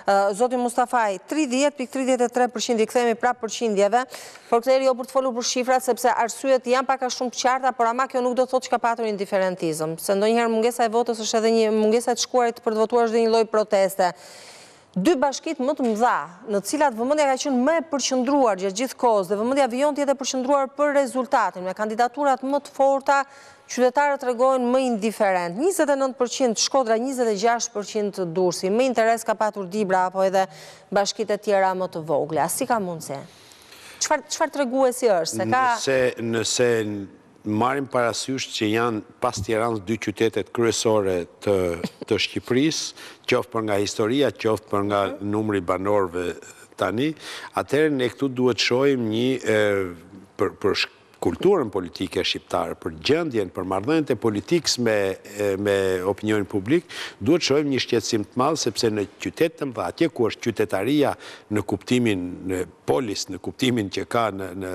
Zoti Mustafaj, 30.33% i kthehemi prapë përqindjeve, por kthehemi jo për të folur për shifrat, sepse arsyet janë pak a shumë të qarta, por ama kjo nuk do të thotë që ka patur indiferentizëm. Se ndonjëherë mungesa e votës është edhe një mungesa e të shkuarit për të votuar është dhe një lloj proteste. Dy bashkit më të mëdha, në të cilat vëmendja ka qenë më e përqendruar gjatë gjithë kohës dhe vëmendja vijon të jetë e përqendruar për rezultatin, me kandidaturat më të forta, qytetarët tregojnë më indiferent. 29% Shkodra, 26% Durrësi. Më interes ka patur Dibra apo edhe bashkitë e tjera më të vogla. Si ka mundësi? Çfarë treguesi është? Nëse marrim parasysh që janë pas Tiranës dy qytetet kryesore të Shqipërisë, qoftë për nga historia, qoftë për nga numri banorëve tani, atëherë ne këtu duhet shohim një për kulturën politike shqiptare, për gjendjen, për marrëdhëniet e politikës me opinionin publik, duhet shohim një shqetësim të madh, sepse në qytetet të mëdha, atje ku është qytetaria në kuptimin në polis, në kuptimin që ka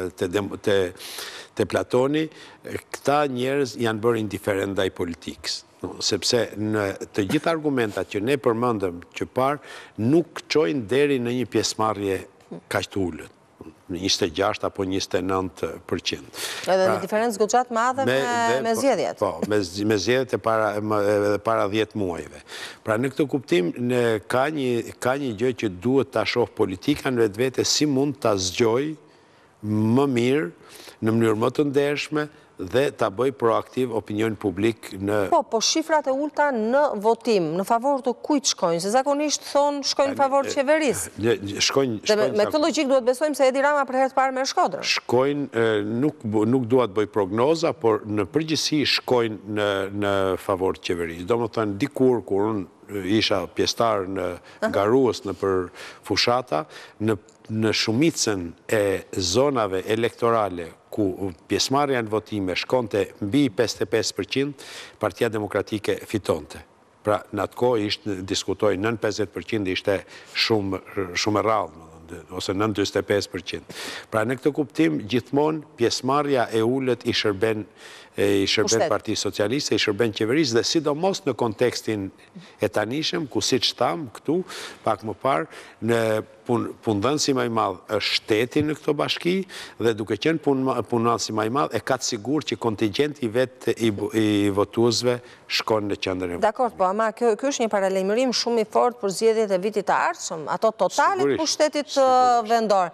te Platoni, këta njerëz janë bërë indiferent ndaj politikës. Sepse në të gjithë argumentat që ne përmendëm që parë, nuk çojnë deri në një pjesëmarrje kaq të ulët. 26 apo 29%. Edhe në diferencë goxhat madhe me zgjedhjet. Po, me zgjedhjet e para 10 muajve. Pra në këtë kuptim ka një gjë që duhet ta shoh politika në vetvete si mund ta zgjoj më mirë, në mënyrë më të ndershme dhe ta bëj proaktiv opinion publik në... Po shifrat e ulta në votim, në favor të kujt shkojnë? Se zakonisht thonë shkojnë në favor të qeverisë. Me këtë logjik duhet besojmë se Edi Rama për herë të parë merr Shkodrën. Shkojnë, nuk duhet bëj prognoza, por në përgjithësi shkojnë në favor të qeverisë. Domethënë dikur kur unë isha pjesëtar në Garuës në për fushata, në shumicën e zonave elektorale ku pjesëmarrja në votime shkonte mbi 55%, Partia Demokratike fitonte. Pra në atë kohë diskutoj nën 50% ishte shumë e rrallë, ose nën 45%. Pra në këtë kuptim gjithmonë pjesëmarrja e ulët i shërben Partisë Socialiste, i shërben qeverisë dhe sidomos në kontekstin e tanishëm, ku siç tham këtu, pak më parë, në punëdhënësi më i madh është shteti në këtë bashki dhe duke qenë punëdhënësi më i madh e ka të sigurt që kontingjenti vet i votuesve shkon në qendrën e. Dakor, po ama ky është një paralajmërim shumë i fortë për zgjedhjet e vitit të ardhshëm, ato totale të pushtetit vendor.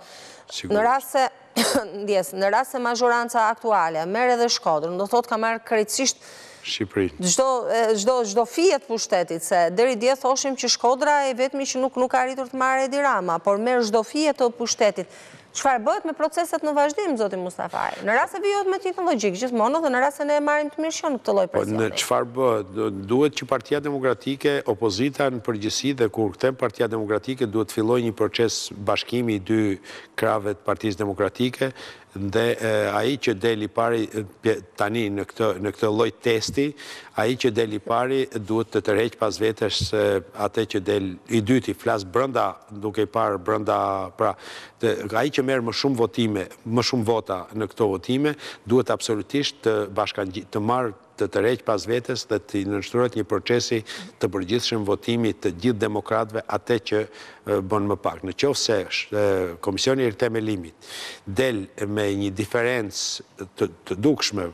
Në rast se mazhoranca aktuale merr edhe Shkodrën, do thotë ka marrë krejtësisht Shqipërinë. Çdo fije të pushtetit, se deri dje thoshim që Shkodra e vetmi që nuk ka arritur të marrë Edi Rama, por merr çdo fije të pushtetit. Çfarë bëhet me proceset në vazhdim, zoti Mustafaj? Në rast se vijohet me njëjtën logjik gjithmonë dhe në rast se ne e marrim të mirë këtë lloj presioni. Në çfarë bëhet? Duhet që Partia Demokratike, opozita në përgjithësi dhe kur kthem Partia Demokratike duhet të fillojë një proces bashkimi i dy krave të Partisë Demokratike dhe ai që deli pari tani në këtë lloj testi, ai që deli pari duhet të tërheq pas vetes atë që del i dyti, flas brenda, duke i parë brenda, pra ai që merr më shumë votime, më shumë vota në këto votime, duhet absolutisht të marrë të tërheq pas vetes dhe të nënshtrohet një procesi të përgjithshëm votimi të gjithë demokratëve atë që bën më pak. Në qoftë se Komisioni i Themelimit del me një diferencë të dukshme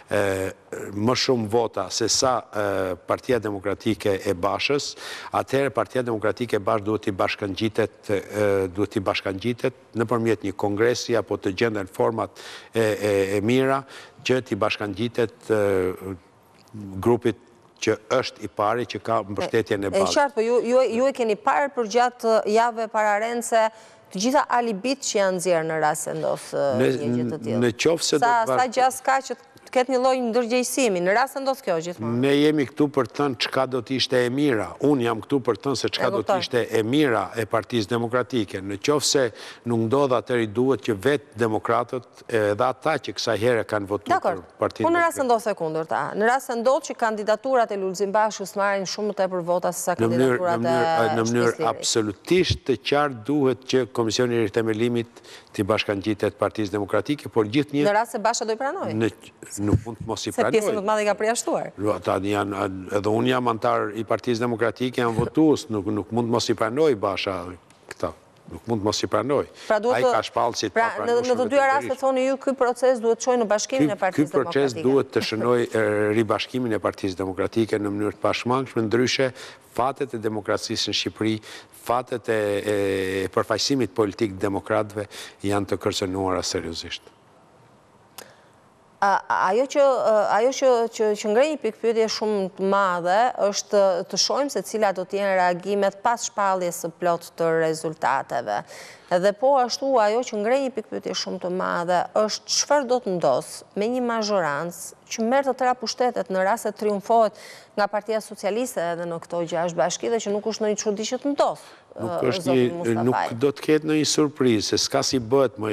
më shumë vota se sa Partia Demokratike e Bashës, atëherë Partia Demokratike e Bashës duhet t'i bashkangjitet nëpërmjet një kongresi apo të gjenden format e mira që t'i bashkangjitet grupit që është i pari që ka mbështetjen e bazë. E qartë, po ju e keni parë për gjatë javëve pararendse të gjitha alibit që janë nxjerrë në rast se ndos një gjë të tillë. Në qoftë se sa gjas ka që të ketë një lloj ndërgjegjësimi, në rast se ndos kjo gjithmonë. Ne jemi këtu për të thënë çka do të ishte e mira. Unë jam këtu për të thënë se çka do të ishte e mira e Partisë Demokratike. Në qoftë se nuk ndodh atëri duhet që vetë demokratët edhe ata që kësaj here kanë votuar për Partinë. Po në rast se ndodh e kundërta. Në rast se ndodh që kandidaturat e Lulzim Bashkës marrin shumë më tepër vota se sa kandidaturat e në mënyrë absolutisht të qartë duhet që Komisioni i Themelimit t'i bashkangjitet Partisë Demokratike, por gjithnjë në rast se Basha do i pranojë. Nuk mund të mos i Se pranoj. pjesën më të madhe ka përjashtuar. Edhe unë jam antar i Partisë Demokratike, jam votues, nuk mund të mos i pranoj Basha këta. Nuk mund të mos i pranoj. Ai ka shpallësit pa pranueshëm. Në të dyja raste thoni ju, ky proces duhet të shojë në bashkimin e Partisë Demokratike. Ky proces duhet të shënojë ribashkimin e Partisë Demokratike në mënyrë të pashmangshme, ndryshe fatet e demokracisë në Shqipëri, fatet e përfaqësimit politik demokratëve janë të kërcënuara seriozisht. Ajo që ngrej një pikpyetje shumë të madhe është të shohim se cilat do të jenë reagimet pas shpalljes së plot të rezultateve. Dhe po ashtu ajo që ngrej një pikpyetje shumë të madhe është çfarë do të ndodhë me një mazhorancë që merr të tëra pushtetet në rast se triumfohet nga Partia Socialiste edhe në këto 6 bashki dhe që nuk është ndonjë çudi që të ndodhë. Nuk do të ketë ndonjë surprizë, se s'ka si bëhet më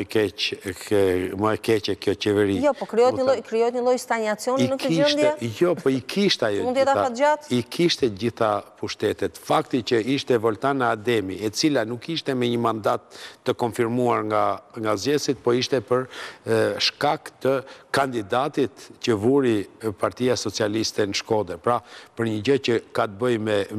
e keqe kjo qeveri. Jo, po krijohet një lloj stagnacioni në këtë gjendje? Jo, po i kishte ajo. Mund të jetë afatgjatë? I kishte gjitha pushtetet. Fakti që ishte Voltana Ademi, e cila nuk ishte me një mandat të konfirmuar nga zgjedhësit, po ishte për shkak të kandidatit që vuri Partia Socialiste në Shkodër. Pra, për një gjë që ka të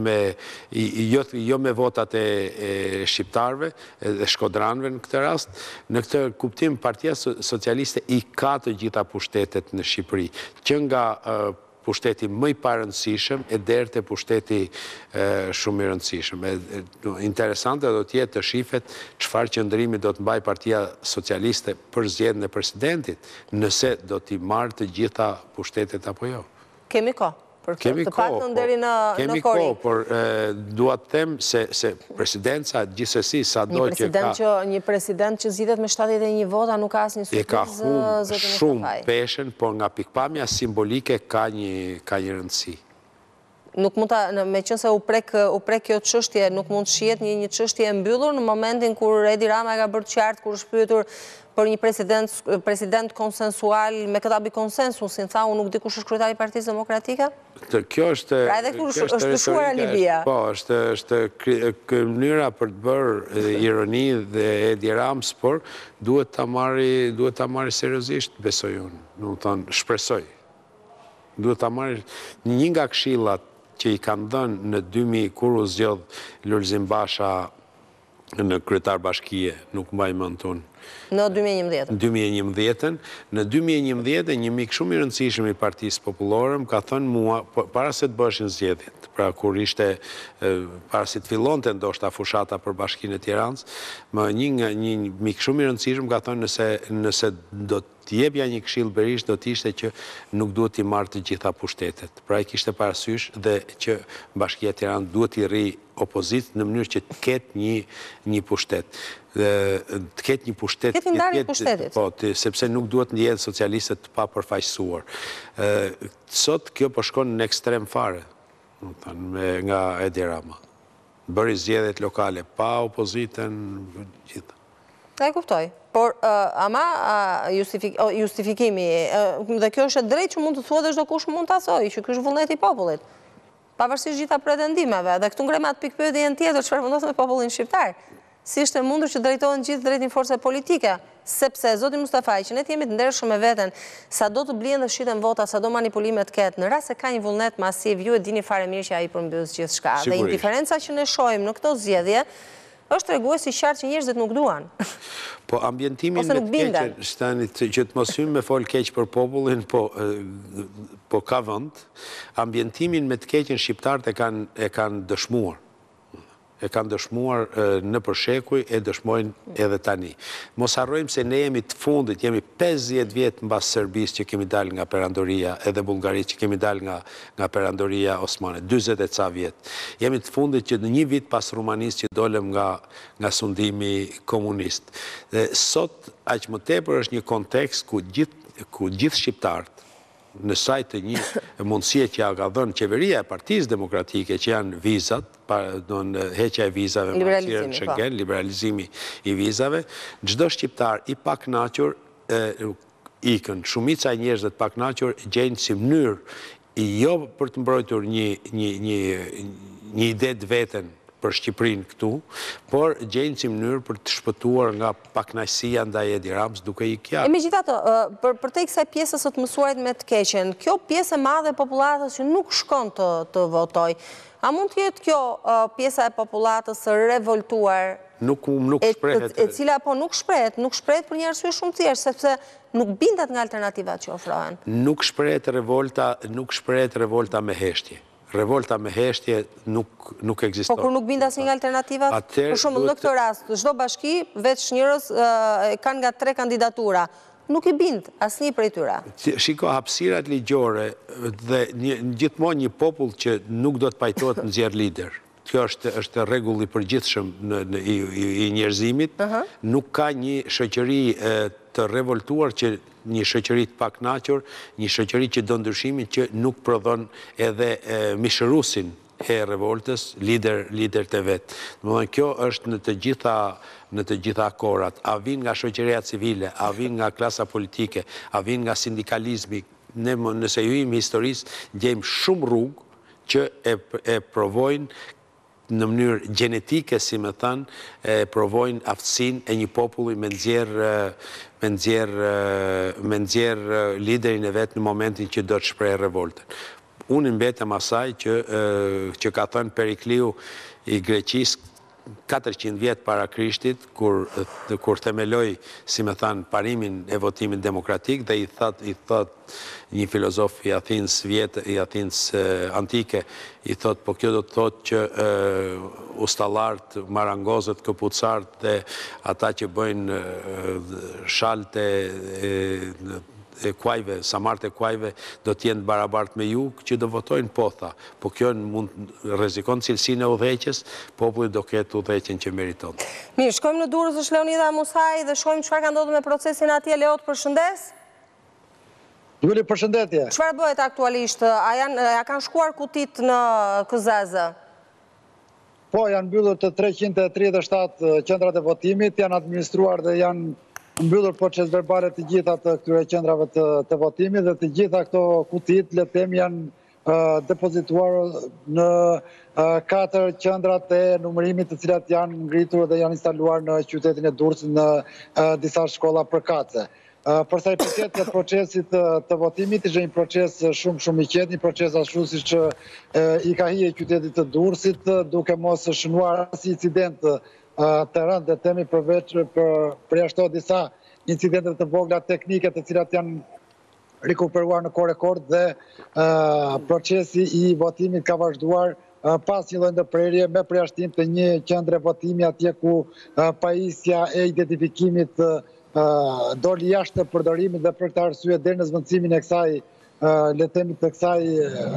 bëjë jo me votat e shqiptarve dhe shkodranve në këtë rast, në këtë kuptim Partia Socialiste i ka të gjitha pushtetet në Shqipëri, që nga pushteti më i parëndësishëm e deri te pushteti shumë i rëndësishëm. Interesante do të jetë të shifet çfarë qëndrimi do të mbajë Partia Socialiste për zgjedhjen e presidentit, nëse do t'i marrë të gjitha pushtetet apo jo. Kemi kohë. Të paktën deri në korik. Kemi kohë, por dua të them se presidenca gjithsesi sado që ka... Një president që zgjidhet me 71 vota nuk ka asnjë surprizë. E ka humbur shumë peshën, por nga pikpamja simbolike ka një rëndësi. Nuk mund ta, meqense u prek kjo çështje, nuk mund të shihet një çështje e mbyllur në momentin kur Edi Rama ka bërë qartë kur është pyetur për një president konsensual me këtë abi konsensusin, tha unë nuk di kush është kryetari i Partisë Demokratike? Kjo është... Pra edhe kur është lëshuar Libia. Po, është mënyra për të bërë ironi dhe Edi Ramës, por duhet ta marrë seriozisht, besoj unë. Nuk thonë, shpresoj. Duhet ta marrë një nga këshillat që i kanë dhënë në 2000 kur u zgjodh Lulzim Basha në kryetar bashkie, nuk mbaj mend unë. Në 2011. Në 2011, një mik shumë i rëndësishëm i Partisë Popullore më ka thënë mua, para se të bëshin zgjedhjet, pra kur ishte, para se të fillonte ndoshta fushata për Bashkinë e Tiranës, një mik shumë i rëndësishëm ka thënë nëse do të jepja një këshill Berisht, do të ishte që nuk duhet t'i marrë të gjitha pushtetet. Pra i kishte parasysh dhe që Bashkia e Tiranës duhet t'i rri opozitë në mënyrë që të ketë një pushtet. Të ketë një pushtet... Ketë ndarje pushtetit. Po, sepse nuk duhet në jetë socialistët të pa përfaqësuar. Sot kjo po shkon në ekstrem fare, nga Edi Rama. Bëri zgjedhjet lokale pa opozitën, gjitha. E kuptoj, por ama justifikimi, dhe kjo është e drejtë që mund të thuhet dhe çdo kush mund ta thojë, që ky është vullneti i popullit. Pavarësisht gjitha pretendimeve, dhe këtu ngremat pikpyetjen tjetër çfarë vendos me popullin shqiptar. Si është e mundur që drejtohen gjithë drejt një force politike, sepse zoti Mustafaj, që ne jemi të ndershëm me veten, sa do të blien dhe shiten vota, sa do manipulimet ketë, në rast se ka një vullnet masiv, ju e dini fare mirë që ai përmbys gjithçka. Dhe indiferenca që ne shohim në këto zgjedhje është treguesi qartë që njerëzit nuk duan. Po ambientimin me të keqen, shtanit që të mos hymë me fol keq për popullin, po ka vend, ambientimin me të keqen shqiptarët e kanë dëshmuar. E kanë dëshmuar në përshekuj, e dëshmojnë edhe tani. Mos harrojmë se ne jemi të fundit, jemi 50 vjetë mbas Serbisë që kemi dalë nga perandoria, edhe Bullgarisë që kemi dalë nga perandoria Osmane, 40 e ca vjetë. Jemi të fundit që në një vit pas Rumanisë që dolem nga sundimi komunist. Dhe sot, aq më tepër është një kontekst ku gjithë shqiptarët, në sajtë një mundësie që ja ka dhënë qeveria e Partisë Demokratike që janë vizat, heqja e vizave, Schengen, liberalizimi i vizave, çdo shqiptar i pakënaqur ikën, shumica e njerëzve të pakënaqur gjejnë si mënyrë jo për të mbrojtur një ide të veten për Shqipërinë këtu, por gjejnë si mënyrë për të shpëtuar nga pakënaqësia ndaj Edi Ramës duke i kjarë. Megjithatë, për te kësaj pjesës së të mësuarit me të keqen, kjo pjesë e madhe e popullatës që nuk shkon të votoj, a mund të jetë kjo pjesa e popullatës së revoltuar Nuk shprehet. E cila po nuk shprehet për një arsye shumë të thjeshtë, sepse nuk bindet nga alternativat që ofrohen. Nuk shprehet revolta me heshtje. Revolta me heshtje nuk ekziston. Po kur nuk bind asnjë nga alternativat? Për shembull, në këtë rast, çdo bashki veç njërës kanë nga 3 kandidatura. Nuk i bind asnjë prej tyre. Shiko, hapësirat ligjore dhe gjithmonë një popull që nuk do të pajtohet në zjerë lider. Kjo është rregull i përgjithshëm i njerëzimit. Nuk ka një shoqëri të revoltuar që një shoqëri të pakënaqur, një shoqëri që do ndryshimin që nuk prodhon edhe mishërusin e revoltës, lider të vetë. Domethënë kjo është në të gjitha korat. A vin nga shoqëria civile, a vin nga klasa politike, a vin nga sindikalizmi. Ne nëse ju im historisë, gjejmë shumë rrugë që e provojnë në mënyrë gjenetike, si me thanë, provojnë aftësinë e një populli me nxjerrë liderin e vetë në momentin që do të shprehë revoltën. Unë mbetem asaj që ka thënë Perikliu i Greqisë 400 vjetë para Krishtit, kur themeloj, si me thanë, parimin e votimit demokratik, dhe i thot një filozof i Athinës antike, i thot, po kjo do të thot që ustallartë, marangozët, këpucartë dhe ata që bëjnë shalte e kuajve, samart e kuajve, do t'jenë barabartë me ju, që do votojnë po, tha. Po kjo mund rrezikon cilësinë e udhëheqjes, populli do ketë udhëheqjen që meriton. Mirë, shkojmë në Durrës është Leonida Musaj dhe shkojmë çfarë ka ndodhur me procesin atje. Leot, përshëndes. Juli, përshëndetje. Çfarë bëhet aktualisht? A kanë shkuar kutit në KZZ? Po, janë mbyllur të 337 qendrat e votimit, janë administruar dhe janë mbyllur proces verbale të gjitha të këtyre qendrave të votimit dhe të gjitha këto kutit, le të them, janë depozituar në 4 qendrat e numërimit të cilat janë ngritur dhe janë instaluar në qytetin e Durrësit në disa shkolla përkatëse. Përsa i përket të procesit të votimit, ishte një proces shumë i qetë, një proces ashtu siç i ka hije qytetit të Durrësit, duke mos shënuar asnjë incident të rëndë, dhe temi përjashto disa incidentet të vogla teknike të cilat janë rikuperuar në kohë rekord dhe procesi i votimit ka vazhduar pas një lloj ndërprerje me përjashtim të një qendre votimi atje ku pajisja e identifikimit doli jashtë përdorimit dhe për këtë arsye deri në zvendësimin e kësaj le të themi të kësaj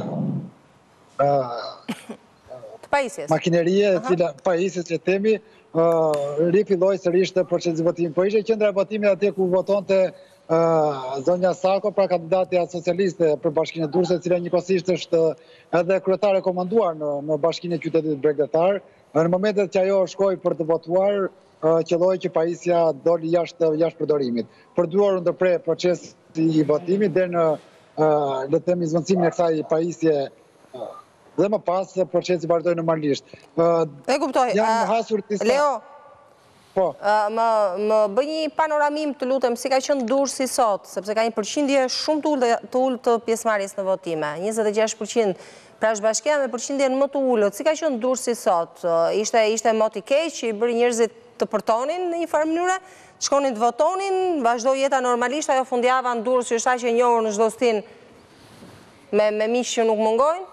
makinerie, e cila pajisjes le të themi rifilloi sërish të procesi votimi. Po ishte qendra e votimit atje ku votonte zonja Sako, pra kandidatja socialiste për Bashkinë e Durrësit, e cila njëkohësisht është edhe kryetare komanduar në Bashkinë e Qytetit Bregdetar. Në momentet që ajo shkoi për të votuar, qelloi që pajisja doli jashtë përdorimit. Për 2 orë ndërprer procesi i votimit deri në le të themi zvendësimin e kësaj pajisje dhe më pas procesi vazhdoi normalisht. E kuptoj. Leo, po. Më bëj një panoramim të lutem si ka qenë Durrësi sot, sepse ka një përqindje shumë të ulët të pjesëmarrjes në votime. 26%, pra është bashkia me përqindjen më të ulët. Si ka qenë Durrësi sot? Ishte mot i keq që i bëri njerëzit të përtonin në një farë mënyre, shkonin të votonin, vazhdoi jeta normalisht, ajo fundjava në Durrës që është aq e njohur në çdo stin me miq që nuk mungojnë?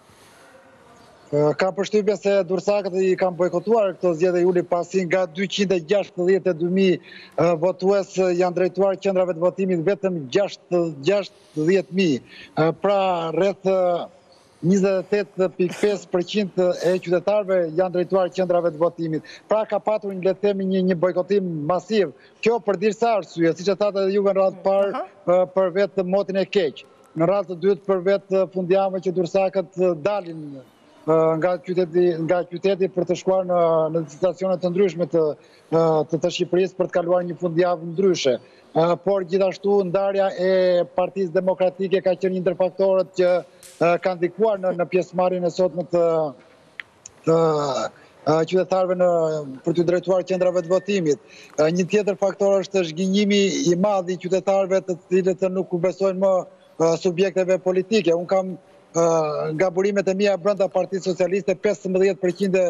Ka përshtypjen se durrësakët i kanë bojkotuar këto zgjedhje Juli, pasi nga 262.000 votues janë drejtuar qendrave të votimit vetëm 60.000. Pra rreth 28.5% e qytetarëve janë drejtuar qendrave të votimit. Pra ka patur le të themi një bojkotim masiv. Kjo për disa arsye, siç e thatë edhe juve në radhë parë për vetë motin e keq. Në radhë të dytë për vetë fundjavën që durrësakët dalin nga qyteti për të shkuar në destinacione të ndryshme të Shqipërisë për të kaluar një fundjavë ndryshe. Por gjithashtu ndarja e Partisë Demokratike ka qenë një ndër faktorët që kanë ndikuar në pjesëmarrjen e sotme të qytetarëve për të drejtuar qendrave të votimit. Një tjetër faktor është zhgënjimi i madh i qytetarëve të cilët nuk besojnë më subjekteve politike. Unë kam nga burimet e mia brenda Partisë Socialiste 15%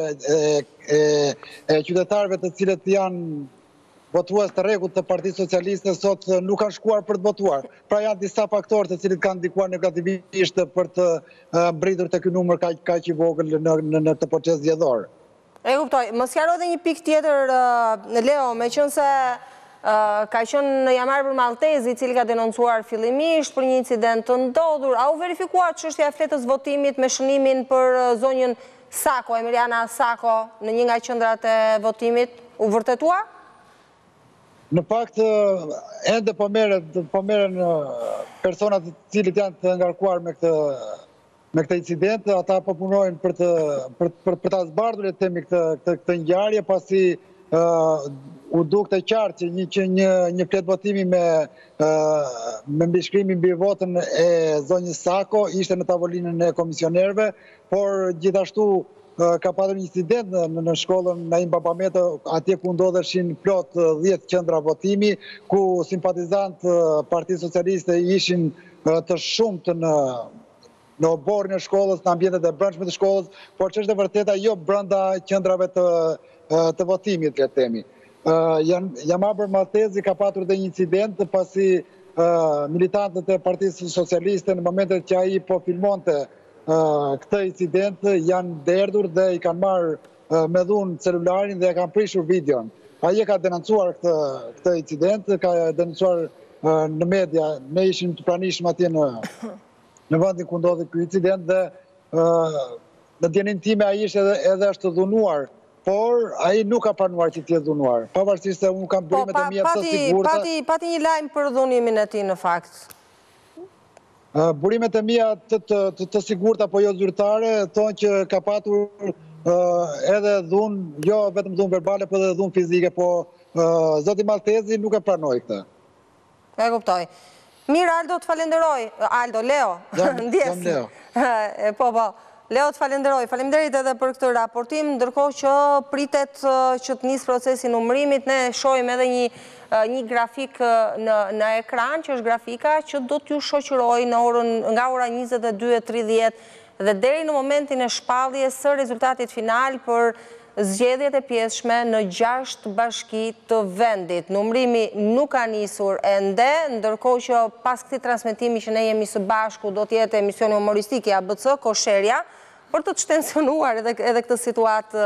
e qytetarëve të cilët janë votues të rregullt të Partisë Socialiste sot nuk kanë shkuar për të votuar. Pra janë disa faktorë të cilët kanë ndikuar negativisht për të mbritur te ky numër kaq i vogël në këtë proces zgjedhor. E kuptoj. Më sqaro edhe një pikë tjetër, Leo, meqense ka qenë Jamar Maltezi, i cili ka denoncuar fillimisht për një incident të ndodhur, a u verifikuar çështja e fletës votimit me shënimin për zonjën Sako, Emiliana Sako, në një nga qendrat e votimit, u vërtetua? Në fakt, ende po merren personat të cilët janë të ngarkuar me këtë incident, ata po punojnë për ta zbardhur le të themi këtë ngjarje, pasi u dukte qartë që një fletë votimi me mbishkrimin mbi votën e zonjës Sako ishte në tavolinën e komisionerëve, por gjithashtu ka patur një incident në shkollën Naim Babameto, atje ku ndodheshin plot 10 qendra votimi, ku simpatizant Partisë Socialiste ishin të shumtë në oborrin e shkollës, në ambientet e brendshme të shkollës, por që është e vërteta jo brenda qendrave të votimit, le të themi. Jamar Maltezi ka patur dhe një incident pasi militantët e Partisë Socialiste në momentet që ai po filmonte këtë incident janë derdhur dhe i kanë marrë me dhunë celularin dhe e kanë prishur videon. Ai e ka denoncuar këtë incident, ka denoncuar në media, ne ishim të pranishëm atje në vendin ku ndodhi ky incident dhe në djenin time ai ishte edhe është dhunuar, por ai nuk ka pranuar që të jetë dhunuar. Pavarësisht se unë kam burimet e mia të sigurta. Pati një lajm për dhunimin e tij në fakt. Burimet e mia të sigurta apo jo zyrtare thonë që ka patur edhe dhunë, jo vetëm dhunë verbale, por edhe dhunë fizike, po zoti Maltezi nuk e pranoi këtë. E kuptoj. Mirë, Aldo, të falenderoj. Aldo, Leo. Jam Leo. Po. Leo, të falenderoj. Faleminderit edhe për këtë raportim, ndërkohë që pritet që të nisë procesi numërimit, ne shohim edhe një grafik në ekran, që është grafika që do t'ju shoqëroj nga ora 22:30 dhe deri në momentin e shpalljes së rezultatit final për zgjedhjet e pjesshme në 6 bashki të vendit. Numërimi nuk ka nisur ende, ndërkohë që pas këtij transmetimi që ne jemi së bashku do të jetë emisioni humoristik i ABC Kosherja, për të tensionuar edhe këtë situatë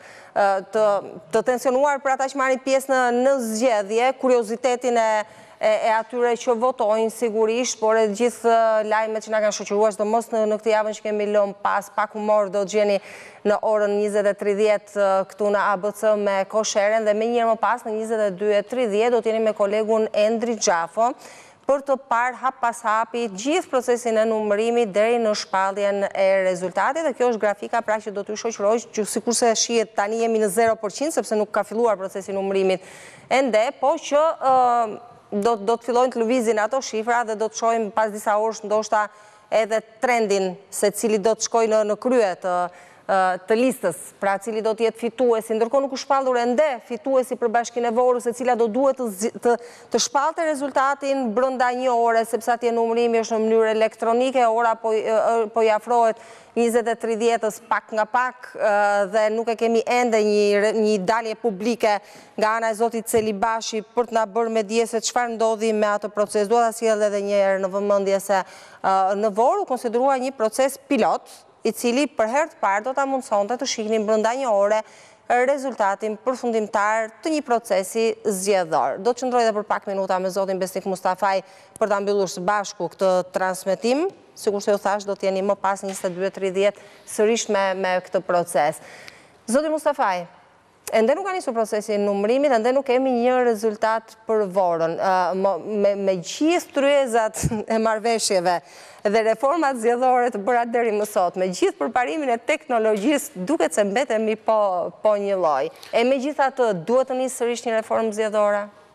të tensionuar për ata që marrin pjesë në zgjedhje, kuriozitetin e atyre që votojnë sigurisht, por e gjithë lajmet që na kanë shoqëruar, sidomos në këtë javën që kemi lënë pas, pak humor do të gjeni në orën 20:30 këtu në ABC me Kosheren, dhe me njërë më pas në 22:30 do të jeni me kolegun Endri Gjafo për të parë hap pas hapi gjithë procesin e numërimit deri në shpalljen e rezultatit, dhe kjo është grafika pra që do t'ju shoqëroj, që sikurse shihet tani jemi në 0%, sepse nuk ka filluar procesi i numërimit ende, po që do të fillojnë të lëvizin ato shifra dhe do të shohim pas disa orësh ndoshta edhe trendin se cili do të shkojë në krye të listës, pra cili do të jetë fituesi. Ndërkohë nuk u shpallur ende fituesi për Bashkinë e Vorrës, e cila do duhet të shpallte rezultatin brenda një ore, sepse atje numërimi është në mënyrë elektronike, ora po i afrohet 20:30 pak nga pak dhe nuk e kemi ende një dalje publike nga ana e zotit Celibashi për të na bërë me dije se çfarë ndodhi me atë proces. Dua ta sjell edhe një herë në vëmendje se në Vorë u konsiderua një proces pilot, i cili për herë të parë do ta mundsonte të shihnin brenda një ore rezultatin përfundimtar të një procesi zgjedhor. Do të qëndroj edhe për pak minuta me zotin Besnik Mustafaj për ta mbyllur së bashku këtë transmetim. Sikur se ju thash, do të jeni më pas 22:30 sërish me këtë proces. Zoti Mustafaj, ende nuk ka nisur procesi i numërimit, ende nuk kemi një rezultat për Vorën. Me gjithë tryezat e marrëveshjeve dhe reformat zgjedhore të bëra deri më sot, me gjithë përparimin e teknologjisë, duket se mbetemi po një lloj. E megjithatë, duhet të nisë sërish një reformë zgjedhore?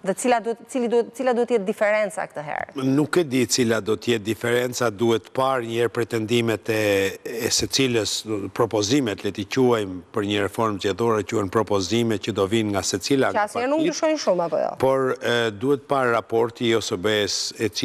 Dhe cila duhet jetë diferenca këtë herë? Nuk e di cila do t'jetë diferenca, duhet parë njerë pretendimet e se cilës propozimet, le t'i quajmë për një reformë zgjedhore, quajnë propozime që do vinë nga se cila nga partitë. Nuk ndryshojnë shumë, apo jo? Por duhet parë raporti i OSBE-s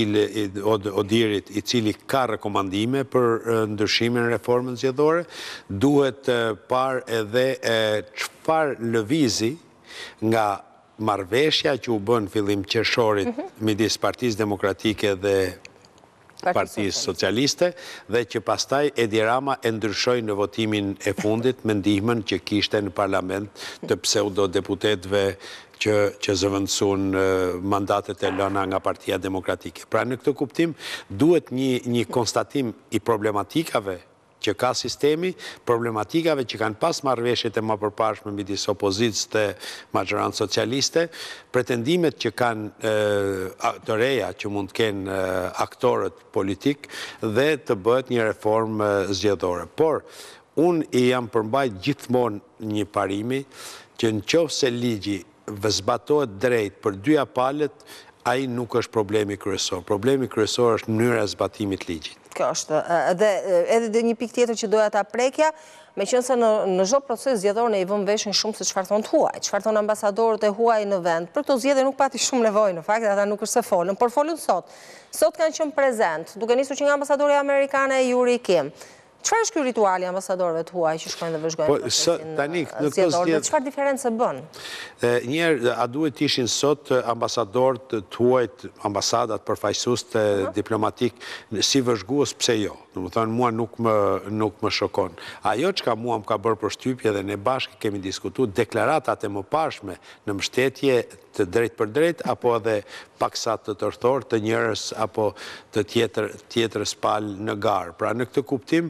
Odirit, i cili ka rekomandime për ndryshimin e reformën zgjedhore, duhet parë edhe çfarë lëvizi nga marrëveshja që u bën fillim qershorit midis Partisë Demokratike dhe Partisë Socialiste dhe që pastaj Edi Rama e ndryshoi në votimin e fundit me ndihmën që kishte në parlament të pseudodeputetëve që zëvendësuan mandatet e lëna nga Partia Demokratike. Pra në këtë kuptim duhet një konstatim i problematikave që ka sistemi, problematikave që kanë pas marrëveshjet e mëparshme midis opozitës dhe majorancës socialiste, pretendimet që kanë të reja që mund të kenë aktorët politik dhe të bëhet një reformë zgjedhore. Por, unë i jam përmbajt gjithmonë një parimi që nëse ligji zbatohet drejt për dy palët, ai nuk është problemi kryesor. Problemi kryesor është mënyra e zbatimit ligjit. Kjo është. Dhe edhe një pikë tjetër që doja ta prekja, meqense në çdo proces zgjedhor ne i vëmë veshin shumë se çfarë thonë huaj, çfarë thonë ambasadorët e huaj në vend. Për këto zgjedhje nuk pati shumë nevojë, në fakt ata nuk është se folën, por folën sot. Sot kanë qenë prezent, duke nisur që nga ambasadori amerikane Yuri Kim. Çfarë është ky rituali ambasadorëve të huaj që shkojnë dhe vëzhgojnë procesin zgjedhor? Dhe çfarë diferencë bën? Njerë, a duhet ishin sot ambasadorët të huajt, ambasadat përfaqësues të diplomatik si vëzhgues, pse jo? Do të thonë, mua nuk më shokon. Ajo çka mua më ka bërë përshtypje dhe ne bashkë kemi diskutuar deklaratat e mëparshme në mbështetje të drejt për drejt, apo edhe paksa të tërthor të njërës apo të tjetrës palë në garë. Pra në këtë kuptim,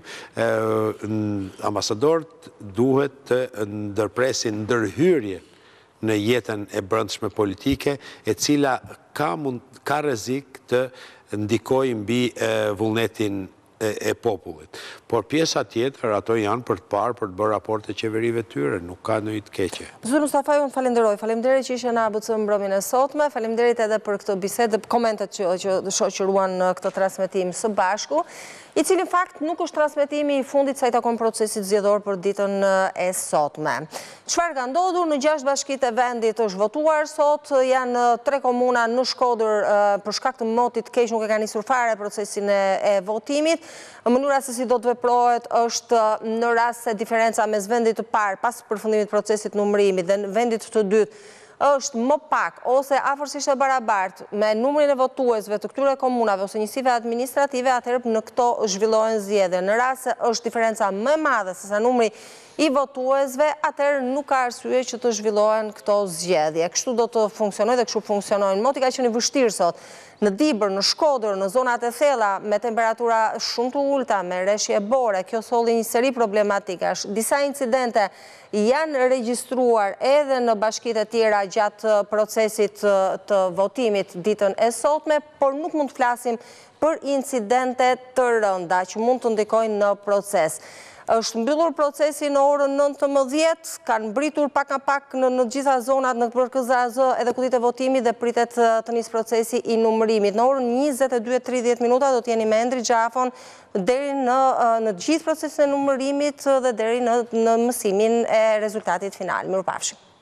ambasadorët duhet të ndërpresin ndërhyrje në jetën e brendshme politike, e cila ka rrezik të ndikojë mbi vullnetin e popullit. Por pjesa tjetër, ato janë për të parë, për të bërë raporte qeverive tyre, nuk ka ndonjë të keqe. Zot Mustafaj, unë falenderoj. Faleminderit që ishe në ABC mbrëmjen e sotme, faleminderit edhe për këtë bisedë, komentet që shoqëruan në këtë transmetim së bashku, i cili në fakt nuk është transmetimi i fundit sa i takon procesit zgjedhor për ditën e sotme. Çfarë ka ndodhur në 6 bashkitë e vendit është votuar sot, janë 3 komuna në Shkodër për shkak të motit keq nuk e ka nisur fare procesin e votimit. Mënyra se si do të veprohet është në rast se diferenca mes vendit të parë pas përfundimit procesit numërimit dhe vendit të dytë është më pak ose afërsisht e barabartë me numrin e votuesve të këtyre komunave ose njësive administrative, atëherë në këto zhvillohen zgjedhje. Në rast se është diferenca më e madhe se sa numri i votuesve, atëherë nuk ka arsye që të zhvillohen këto zgjedhje. Kështu do të funksionojë dhe kështu funksionojnë. Moti ka qenë i vështirë sot në Dibër, në Shkodër, në zonat e thella, me temperatura shumë të ulta, me rreshje bore, kjo solli një seri problematikash. Disa incidente janë regjistruar edhe në bashkitë e tjera gjatë procesit të votimit ditën e sotme, por nuk mund të flasim për incidente të rënda që mund të ndikojnë në proces. Është mbyllur procesi në orën 19, kanë mbritur pak në gjitha zonat në PRKZAZ edhe kudit e votimit dhe pritet të nisë procesi i numërimit. Në orën 22:30 do t'jeni me Endri Gjafon deri në gjithë procesin e numërimit dhe deri në mësimin e rezultatit final. Mirupafshim.